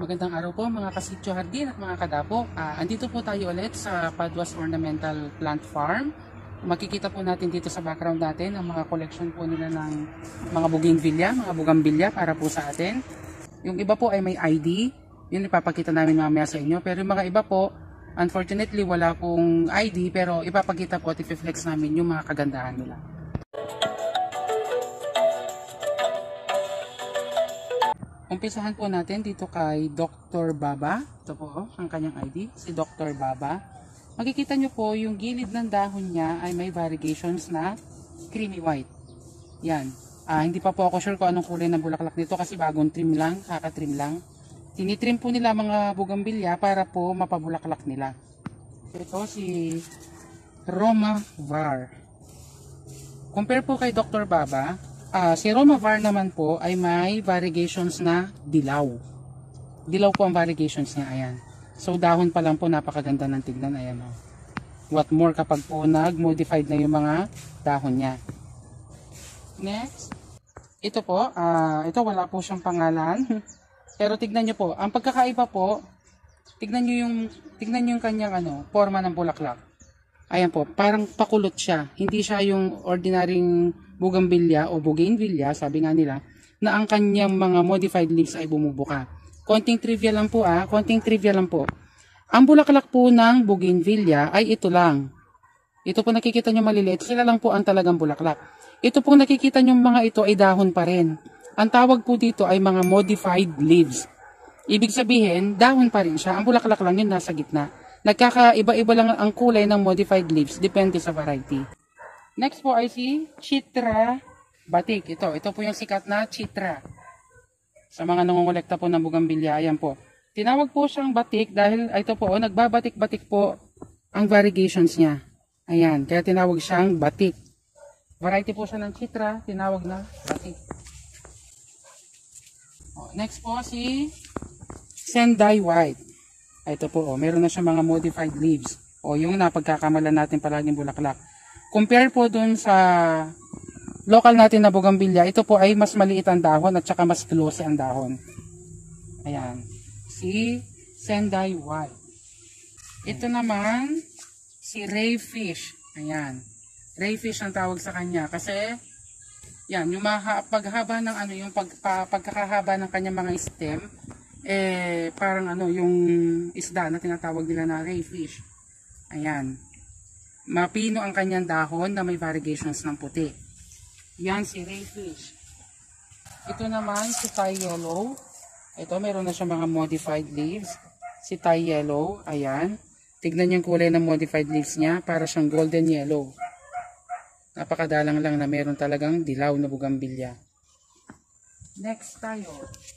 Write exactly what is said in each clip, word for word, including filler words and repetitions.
magandang araw po mga kasityo hardin at mga kadapo. Uh, andito po tayo ulit sa Paduas Ornamental Plant Farm. Makikita po natin dito sa background natin ang mga collection po nila ng mga bougainvillea, mga bugambilya para po sa atin. Yung iba po ay may I D, yun ipapakita namin mamaya sa inyo. Pero yung mga iba po, unfortunately wala pong I D, pero ipapakita po at i-flex namin yung mga kagandahan nila. Umpisahan po natin dito kay Doctor Baba. Ito po ang kanyang I D, si Doctor Baba. Makikita nyo po yung gilid ng dahon niya ay may variegations na creamy white. Yan. Ah, hindi pa po ako sure kung anong kulay ng bulaklak nito kasi bagong trim lang, kakatrim lang. Tinitrim po nila mga bugambilya para po mapabulaklak nila. Ito si Roma Var. Compare po kay Doctor Baba. Uh, si Roma Var naman po ay may variegations na dilaw. Dilaw po ang variegations niya, ayan. So dahon pa lang po napakaganda ng tignan, ayan o. What more kapag po nag-modified na yung mga dahon niya. Next, ito po, uh, ito wala po siyang pangalan. Pero tignan nyo po, ang pagkakaiba po, tignan nyo yung, tignan nyo yung kanyang ano, forma ng bulaklak. Ayan po, parang pakulot siya. Hindi siya yung ordinaryong bugambilya o bougainvillea, sabi nga nila, na ang kanyang mga modified leaves ay bumubuka. Konting trivia lang po ah, konting trivia lang po. Ang bulaklak po ng bougainvillea ay ito lang. Ito po nakikita nyo maliliit, sila lang po ang talagang bulaklak. Ito po nakikita nyo mga ito ay dahon pa rin. Ang tawag po dito ay mga modified leaves. Ibig sabihin, dahon pa rin siya, ang bulaklak lang yun nasa gitna. Nagkakaiba-iba lang ang kulay ng modified leaves, depende sa variety. Next po ay si Chitra Batik. Ito, ito po yung sikat na Chitra. Sa mga nangongolekta po ng bugambilya, ayan po. Tinawag po siyang batik dahil ito po, oh, nagbabatik-batik po ang variegations niya. Ayan, kaya tinawag siyang batik. Variety po siya ng Chitra, tinawag na batik. Oh, next po si Sendai White. Ito po, oh, meron na siya mga modified leaves. O, yung napagkakamalan natin palaging bulaklak. Compare po dun sa local natin na bugambilya, ito po ay mas maliit ang dahon at saka mas glossy ang dahon. Ayan. Si Sendai White. Ito naman, si Rayfish. Ayan. Rayfish ang tawag sa kanya kasi yan, yung maha, paghaba ng ano, yung pag, pa, pagkakahaba ng kanyang mga stem, eh parang ano, yung isda na tinatawag nila na rayfish. Ayan. Mapino ang kanyang dahon na may variegations ng puti. Yan si rayfish. Ito naman si Thai yellow. Ito meron na siya mga modified leaves. Si Thai yellow, ayan. Tignan yung kulay ng modified leaves niya, para siyang golden yellow. Napakadalang lang na meron talagang dilaw na bugambilya. Next tayo.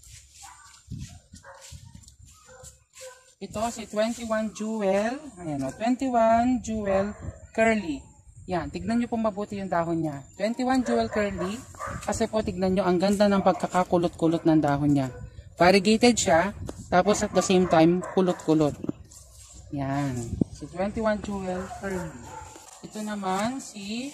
Ito si twenty-one Jewel. Ayan o, twenty-one Jewel Curly. Yan, tignan nyo po mabuti yung dahon niya. twenty-one Jewel Curly. Kasi po tignan nyo, ang ganda ng pagkakakulot-kulot ng dahon niya. Variegated siya, tapos at the same time, kulot-kulot. Yan, si twenty-one Jewel Curly. Ito naman si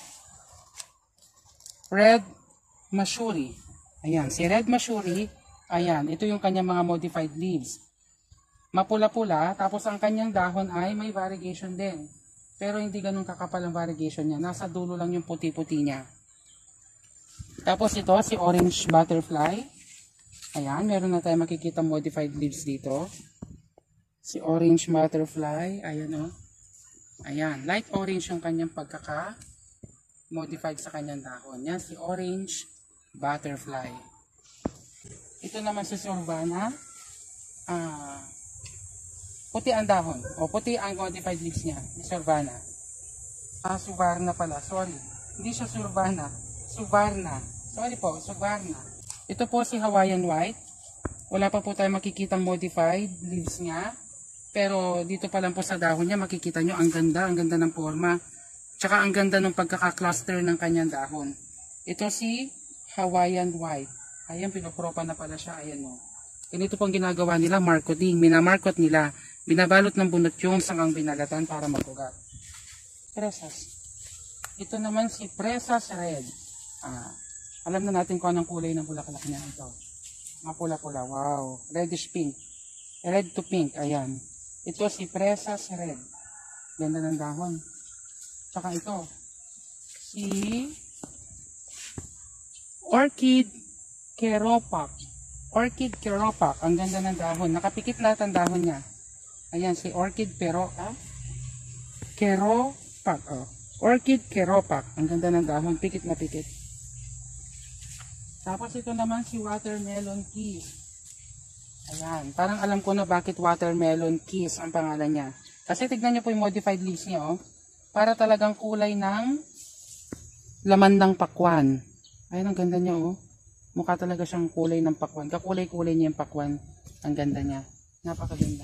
Red Mashuri. Ayan, si Red Mashuri. Ayan, ito yung kanyang mga modified leaves. Mapula-pula, tapos ang kanyang dahon ay may variegation din. Pero hindi ganun kakapal ang variegation niya. Nasa dulo lang yung puti-puti niya. Tapos ito, si Orange Butterfly. Ayan, meron na tayo makikita modified leaves dito. Si Orange Butterfly. Ayan o. Oh. Ayan, light orange yung kanyang pagkaka-modified sa kanyang dahon. Yan, si Orange Butterfly. Ito naman si Sorvana. Ah... Puti ang dahon. O, puti ang modified leaves niya. Sorvana. Ah, Suvarna pala. Sorry. Hindi siya Sorvana. Suvarna. Sorry po, Suvarna. Ito po si Hawaiian White. Wala pa po tayo makikitang modified leaves niya. Pero dito pa lang po sa dahon niya, makikita nyo ang ganda. Ang ganda ng forma. Tsaka ang ganda ng pagkaka-cluster ng kanyang dahon. Ito si Hawaiian White. Ayan, pinopropa na pala siya. Ayan o. Ganito pong ginagawa nila, marketing. Minamarkot nila. Binabalot ng bunot yung sangang binalatan para magugat. Presas. Ito naman si Presas Red. Ah, alam na natin kung anong kulay ng bulaklak niya ito. Mapula-pula. Wow. Reddish pink. Red to pink. Ayan. Ito si Presas Red. Ganda ng dahon. Tsaka ito. Si Orchid Keropak. Orchid Keropak. Ang ganda ng dahon. Nakapikit lahat ang dahon niya. Ayan, si Orchid Pero, ah? Keropak. Oh. Orchid Keropak. Ang ganda ng dahon. Pikit na pikit. Tapos ito naman si Watermelon Kiss. Ayan. Parang alam ko na bakit Watermelon Kiss ang pangalan niya. Kasi tignan niyo po yung modified leaves niya. Oh. Para talagang kulay ng laman ng pakwan. Ayan, ang ganda niya. Oh. Mukha talaga siyang kulay ng pakwan. Kakulay-kulay niya yung pakwan. Ang ganda niya. Napakaganda.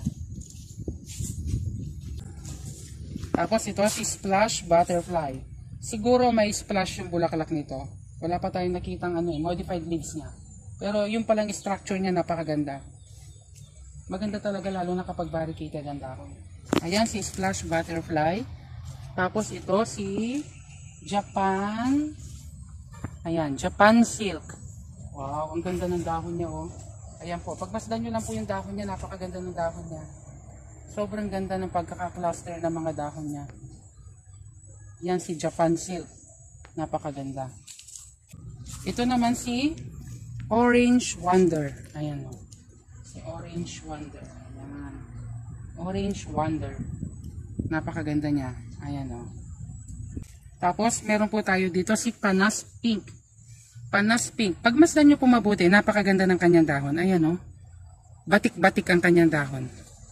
Tapos ito si Splash Butterfly. Siguro may splash yung bulaklak nito. Wala pa tayong nakitang ano, modified leaves niya. Pero yung palang structure niya napakaganda. Maganda talaga lalo na kapag variegated ang dahon. Ayan si Splash Butterfly. Tapos ito si Japan. Ayan, Japan Silk. Wow, ang ganda ng dahon niya oh. Ayan po, pagmasdan nyo lang po yung dahon niya, napakaganda ng dahon niya. Sobrang ganda ng pagkaka-cluster ng mga dahon niya. Yan si Japan Silk. Napakaganda. Ito naman si Orange Wonder. Ayan oh. Si Orange Wonder. Ayan. Orange Wonder. Napakaganda niya. Ayan oh. Tapos meron po tayo dito si Panas Pink. Panas Pink. Pag masdan nyo po mabuti, napakaganda ng kanyang dahon. Ayan o. Oh. Batik-batik ang kanyang dahon.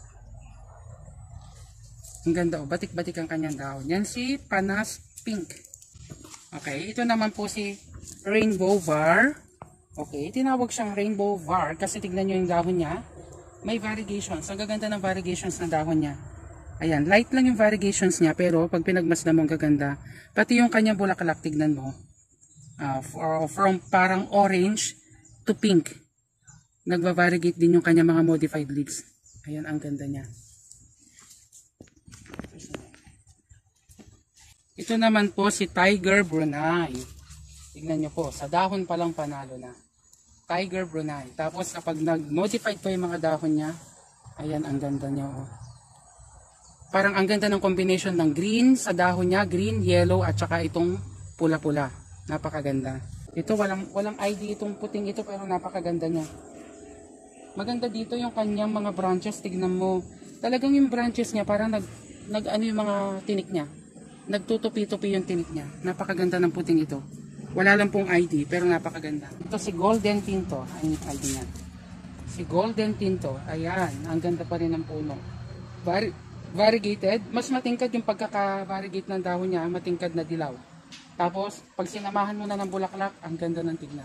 Ang ganda o. Oh. Batik-batik ang kanyang dahon. Yan si Panas Pink. Okay. Ito naman po si Rainbow Var. Okay. Tinawag siyang Rainbow Var kasi tignan nyo yung dahon niya. May variegations. Ang gaganda ng variegations ng dahon niya. Ayan. Light lang yung variegations niya pero pag pinagmasdan mo ang gaganda. Pati yung kanyang bulaklak, tignan mo. Uh, for, from parang orange to pink. Nagva-variegate din yung kanya mga modified leaves. Ayan, ang ganda niya. Ito naman po si Tiger Brunei. Tignan nyo po, sa dahon pa lang panalo na. Tiger Brunei. Tapos kapag nag-modified po yung mga dahon niya, ayan, ang ganda niya. Oh. Parang ang ganda ng combination ng green sa dahon niya, green, yellow, at saka itong pula-pula. Napakaganda. Ito walang walang I D itong puting ito pero napakaganda niya. Maganda dito yung kanyang mga branches, tignan mo. Talagang yung branches niya parang nag nag ano yung mga tinik niya. Nagtutupi-tupi yung tinik niya. Napakaganda ng puting ito. Wala lang pong I D pero napakaganda. Ito si Golden Tinto. Ayun yung I D niya. Si Golden Tinto. Ayan, ang ganda pa rin ng puno. Vari variegated, mas matingkad yung pagkaka-variegate ng dahon niya, matingkad na dilaw. Tapos, pag sinamahan mo na ng bulaklak, ang ganda ng tignan.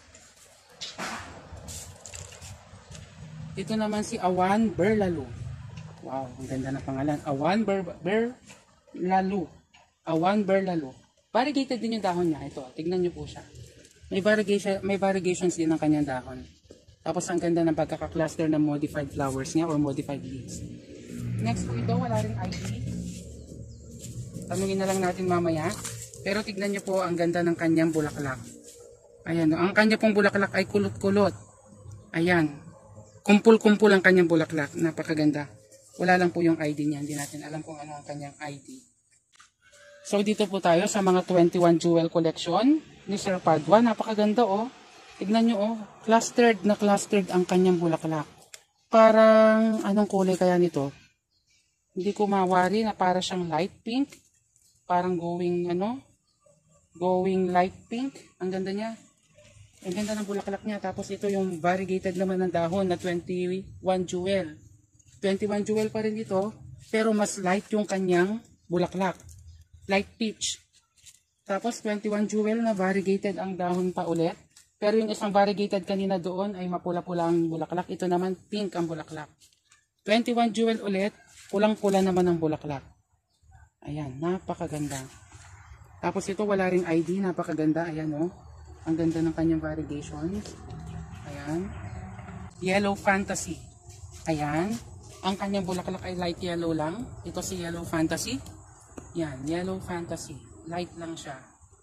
Ito naman si Awan Berlalu. Wow, ang ganda ng pangalan. Awan Ber Berlalu. Awan Berlalu. Variegated din yung dahon niya. Ito, tignan nyo po siya. May, variegation, may variegations din ng kanyang dahon. Tapos, ang ganda ng pagkaka-cluster ng modified flowers niya or modified leaves. Next po ito, wala rin I D. Tanungin na lang natin mamaya. Pero tignan nyo po ang ganda ng kanyang bulaklak. Ayan, ang kanya pong bulaklak ay kulot-kulot. Ayan, kumpul-kumpul ang kanyang bulaklak. Napakaganda. Wala lang po yung I D niya. Hindi natin alam kung ano ang kanyang I D. So dito po tayo sa mga twenty-one Jewel Collection ni Sir Padua. Napakaganda oh. Tignan nyo oh, clustered na clustered ang kanyang bulaklak. Parang anong kulay kaya nito? Hindi ko mawari na para siyang light pink. Parang going ano? Going light pink. Ang ganda niya. Ang ganda ng bulaklak niya. Tapos ito yung variegated naman ng dahon na twenty-one Jewel. twenty-one Jewel pa rin ito. Pero mas light yung kanyang bulaklak. Light peach. Tapos twenty-one Jewel na variegated ang dahon pa ulit. Pero yung isang variegated kanina doon ay mapula-pula ang bulaklak. Ito naman pink ang bulaklak. twenty-one Jewel ulit. Pulang-pula naman ang bulaklak. Ayan, napakaganda. Tapos ito wala ring I D, napakaganda. Ayan o. Oh. Ang ganda ng kanyang variegations. Ayan. Yellow Fantasy. Ayan. Ang kanyang bulaklak ay light yellow lang. Ito si Yellow Fantasy. Yan, Yellow Fantasy. Light lang siya.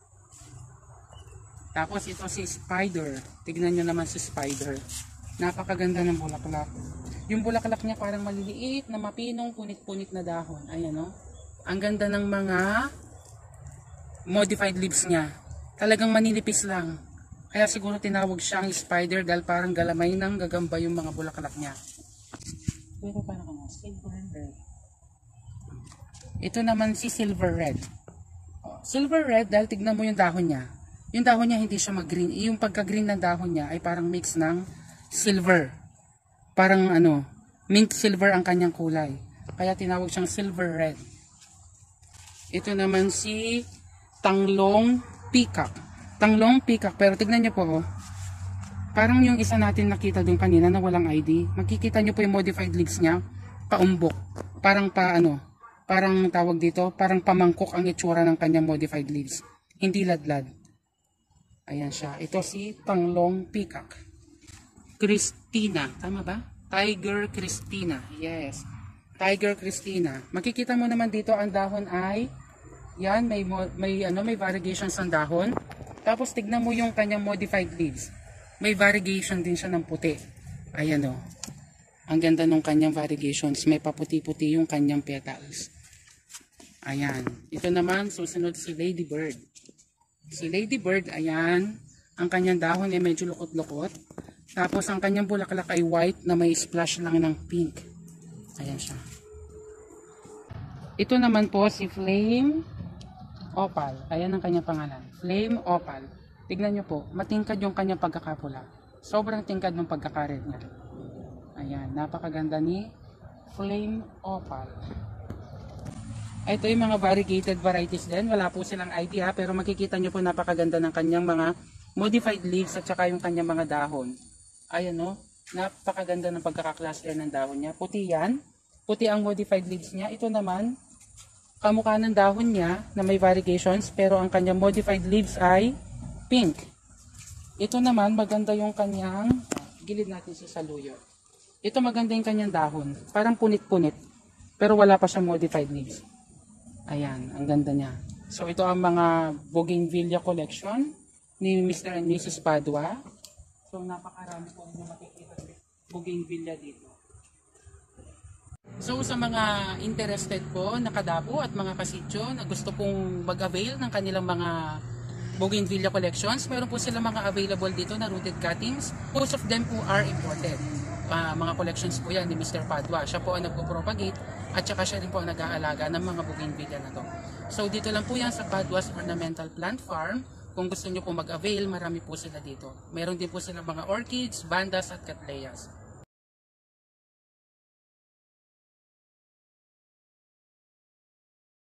Tapos ito si Spider. Tignan nyo naman si Spider. Napakaganda ng bulaklak. Yung bulaklak niya parang maliliit na mapinong punit-punit na dahon. Ayan o. Ang ganda ng mga modified leaves niya. Talagang maninipis lang. Kaya siguro tinawag siyang spider dahil parang galamay ng gagamba yung mga bulaklak niya. Pero parang ano, silver red. Ito naman si silver red. Silver red dahil tignan mo yung dahon niya. Yung dahon niya hindi siya mag-green. Yung pagka-green ng dahon niya ay parang mix ng silver. Parang ano, mint silver ang kanyang kulay. Kaya tinawag siyang silver red. Ito naman si tanglong peacock. Tanglong peacock. Pero tignan niyo po, oh, parang yung isa natin nakita doon kanina na walang I D. Makikita niyo po yung modified leaves niya. Paumbok. Parang pa ano, parang tawag dito, parang pamangkok ang itsura ng kanyang modified leaves. Hindi ladlad. Ayan siya. Ito si tanglong peacock. Christina. Tama ba? Tiger Christina. Yes. Tiger Christina. Makikita mo naman dito ang dahon ay yan, may may ano, may variegations ang dahon. Tapos tignan mo yung kanyang modified leaves. May variegation din siya ng puti. Ayan o. Ang ganda ng kanyang variegations. May paputi-puti yung kanyang petals. Ayan. Ito naman susunod si Ladybird. Si Ladybird, ayan. Ang kanyang dahon ay medyo lukot-lukot. Tapos ang kanyang bulaklak ay white na may splash lang ng pink. Ayan siya. Ito naman po si Flame Opal. Ayan ang kanyang pangalan. Flame Opal. Tignan nyo po, matingkad yung kanyang pagkakapula. Sobrang tingkad ng pagkakared niya. Ayan, napakaganda ni Flame Opal. Ito yung mga variegated varieties din. Wala po silang I D ha, pero makikita nyo po napakaganda ng kanyang mga modified leaves at saka yung kanyang mga dahon. Ayan o, napakaganda ng pagkakakluster ng dahon niya. Puti yan. Puti ang modified leaves niya. Ito naman, kamukha ng dahon niya na may variegations pero ang kanyang modified leaves ay pink. Ito naman, maganda yung kanyang, gilid natin si saluyot. Ito maganda yung kanyang dahon. Parang punit-punit. Pero wala pa siyang modified leaves. Ayan, ang ganda niya. So ito ang mga Bougainvillea collection ni Mister and Missus Padua. So napakarami po na makikita ng Bougainvillea dito. So sa mga interested po, nakadabo at mga kasityo na gusto pong mag-avail ng kanilang mga Bougainvillea collections, meron po sila mga available dito na rooted cuttings. Most of them po are imported. Uh, mga collections po yan ni Mister Padua. Siya po ang nagpo-propagate at saka siya rin po ang nag-aalaga ng mga Bougainvillea na to. So dito lang po yan sa Padua's Ornamental Plant Farm. Kung gusto nyo po mag-avail, marami po sila dito. Meron din po silang mga orchids, bandas at cattleyas.